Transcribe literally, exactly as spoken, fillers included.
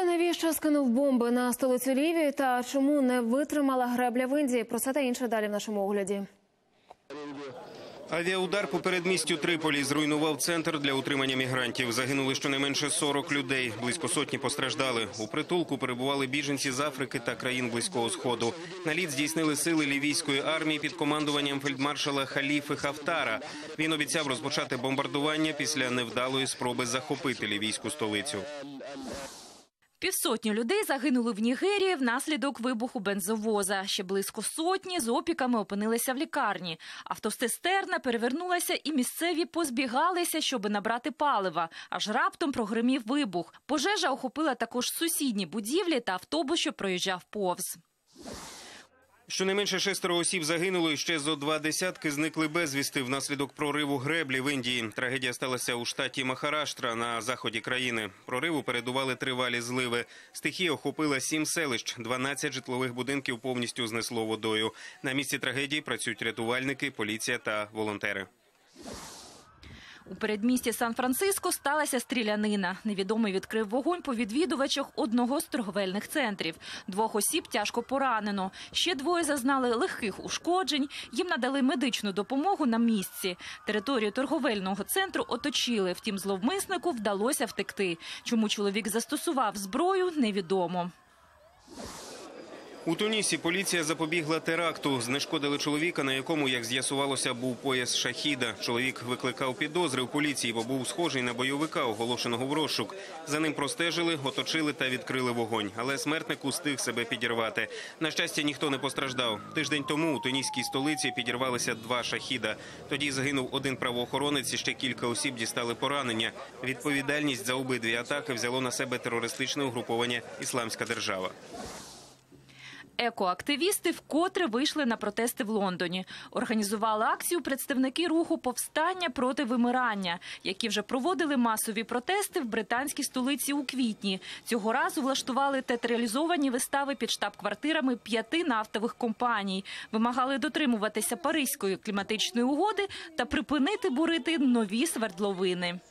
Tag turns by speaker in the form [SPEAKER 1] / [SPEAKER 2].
[SPEAKER 1] Хто і навіщо скинув бомби на столицю Лівії та чому не витримала гребля в Індії? Про це та інше далі в нашому огляді.
[SPEAKER 2] Авіаудар по передмістю Триполі зруйнував центр для утримання мігрантів. Загинули щонайменше сорок людей, близько сотні постраждали. У притулку перебували біженці з Африки та країн Близького Сходу. Наліт здійснили сили лівійської армії під командуванням фельдмаршала Халіфи Хафтара. Він обіцяв розпочати бомбардування після невдалої спроби захопити лівійську столицю.
[SPEAKER 3] Півсотні людей загинули в Нігерії внаслідок вибуху бензовоза. Ще близько сотні з опіками опинилися в лікарні. Автоцистерна перевернулася і місцеві позбігалися, щоб набрати палива. Аж раптом прогримів вибух. Пожежа охопила також сусідні будівлі та автобус, що проїжджав повз.
[SPEAKER 2] Щонайменше шестеро осіб загинуло і ще зо два десятки зникли безвісти внаслідок прориву греблі в Індії. Трагедія сталася у штаті Махараштра на заході країни. Прориву передували тривалі зливи. Стихія охопила сім селищ, дванадцять житлових будинків повністю знесло водою. На місці трагедії працюють рятувальники, поліція та волонтери.
[SPEAKER 3] У передмісті Сан-Франциско сталася стрілянина. Невідомий відкрив вогонь по відвідувачах одного з торговельних центрів. Двох осіб тяжко поранено. Ще двоє зазнали легких ушкоджень. Їм надали медичну допомогу на місці. Територію торговельного центру оточили. Втім, зловмиснику вдалося втекти. Чому чоловік застосував зброю, невідомо.
[SPEAKER 2] У Тунісі поліція запобігла теракту. Знешкодили чоловіка, на якому, як з'ясувалося, був пояс шахіда. Чоловік викликав підозри в поліції, бо був схожий на бойовика, оголошеного в розшук. За ним простежили, оточили та відкрили вогонь. Але смертник устиг себе підірвати. На щастя, ніхто не постраждав. Тиждень тому у туніській столиці підірвалися два шахіда. Тоді загинув один правоохоронець і ще кілька осіб дістали поранення. Відповідальність за обидві атаки взяло на себе терористичне угруповання «Ісламська держава».
[SPEAKER 3] Екоактивісти вкотре вийшли на протести в Лондоні. Організували акцію представники руху «Повстання проти вимирання», які вже проводили масові протести в британській столиці у квітні. Цього разу влаштували театралізовані вистави під штаб-квартирами п'яти нафтових компаній. Вимагали дотримуватися Паризької кліматичної угоди та припинити бурити нові свердловини.